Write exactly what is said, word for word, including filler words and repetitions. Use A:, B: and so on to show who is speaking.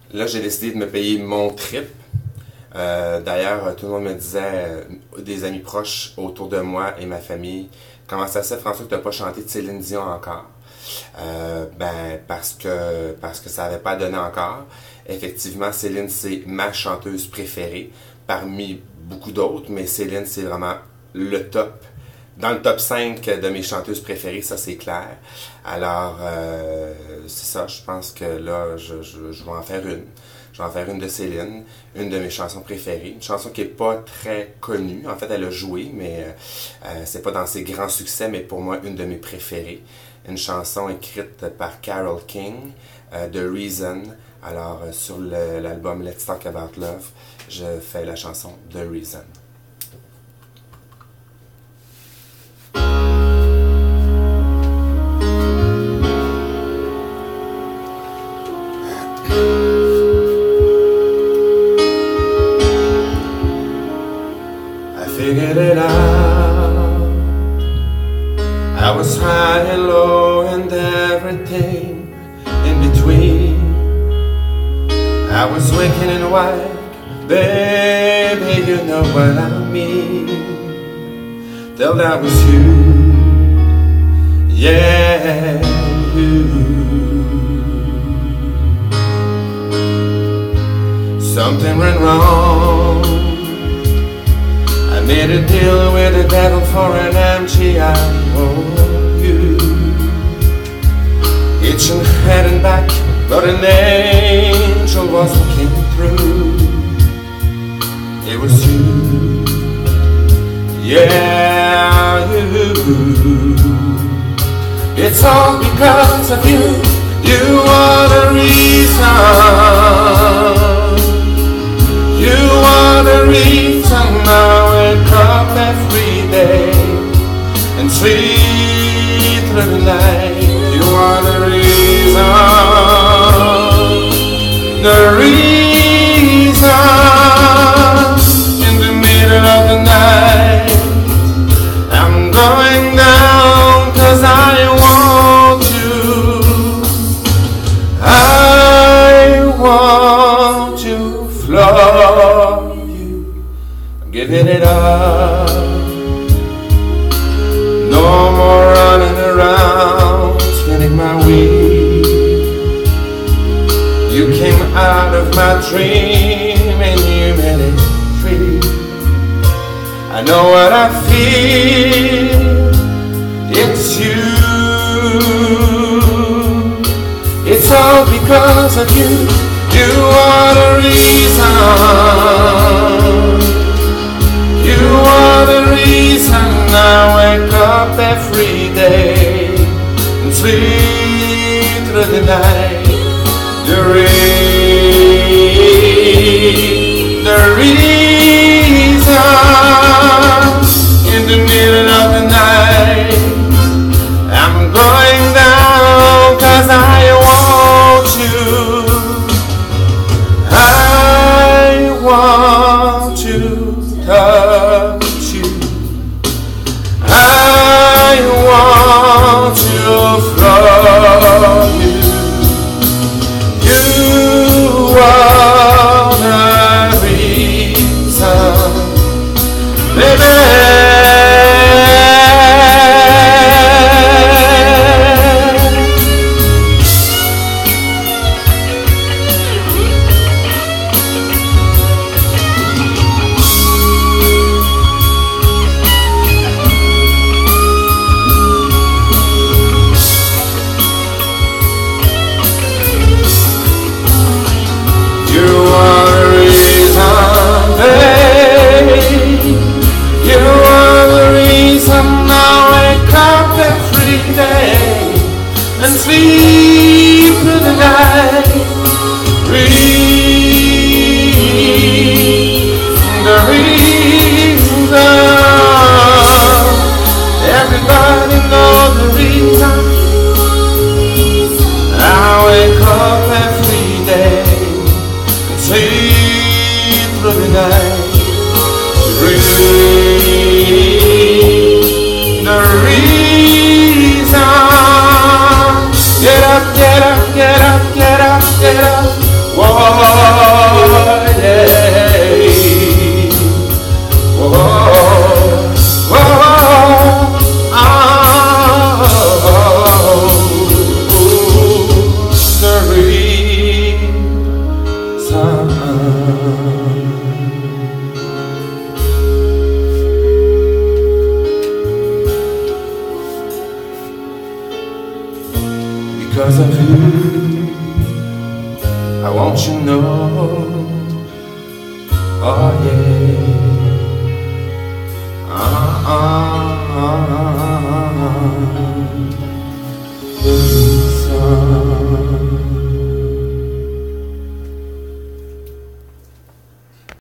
A: Là, j'ai décidé de me payer mon trip. Euh, D'ailleurs, tout le monde me disait, euh, des amis proches autour de moi et ma famille, comment ça se fait, François, que tu n'as pas chanté de Céline Dion encore? Euh, ben, parce que, parce que ça n'avait pas donné encore. Effectivement, Céline, c'est ma chanteuse préférée, parmi beaucoup d'autres, mais Céline, c'est vraiment le top. Dans le top cinq de mes chanteuses préférées, ça c'est clair. Alors, euh, c'est ça, je pense que là, je, je, je vais en faire une. Je vais en faire une de Céline, une de mes chansons préférées. Une chanson qui n'est pas très connue. En fait, elle a joué, mais euh, c'est pas dans ses grands succès, mais pour moi, une de mes préférées. Une chanson écrite par Carole King, euh, The Reason. Alors, euh, sur l'album Let's Talk About Love, je fais la chanson The Reason. Figured it out. I was high and low and everything in between. I was waking and white, baby, you know what I mean. Till that was you, yeah, you. Something went wrong. I made a deal with the devil for an empty I owe you. Itching head and back, but an angel was looking through. It was you, yeah, you. It's all because of you. You are the reason. You are the reason I wake up every day and sleep through the night. You are the reason, the reason. In the middle of the night I'm going down 'cause I want you. I want to flow you. I'm giving it up. No more running around, spinning my wheel. You came out of my dream and you made it free. I know what I feel. It's you. It's all because of you. You are the reason. You are the reason I wake up every day and sleep through the night. The reason, the reason. In the middle of the night I'm going down 'cause I want you. I want to touch you. I want to flow you. You because of you. I want you to know, oh yeah.